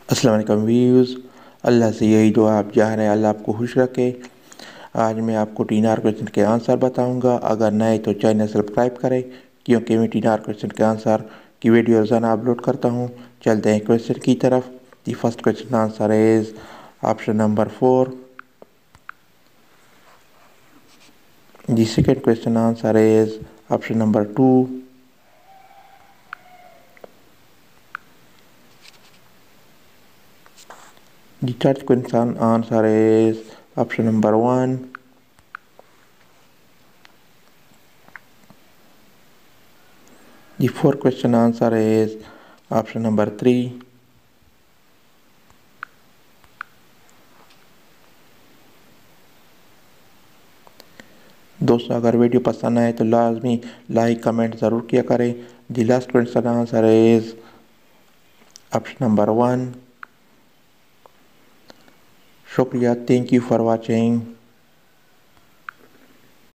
अस्सलाम वालेकुम व्यूज़। अल्लाह से यही दुआ आप चाह रहे हैं अल्लाह आपको खुश रखे। आज मैं आपको 3 क्वेश्चन के आंसर बताऊंगा। अगर नए तो चैनल सब्सक्राइब करें क्योंकि मैं 3 क्वेश्चन के आंसर की वीडियो रोज़ाना अपलोड करता हूं। चलते हैं क्वेश्चन की तरफ। The first question answer is option number 4। The second question answer is option number 2। The third question answer is option number 1. The fourth question answer is option number 3. दोस्तों अगर video पसंद आए तो लाजमी लाइक कमेंट ज़रूर किया करें। The last question answer is option number 1. शुक्रिया, थैंक यू फॉर वॉचिंग।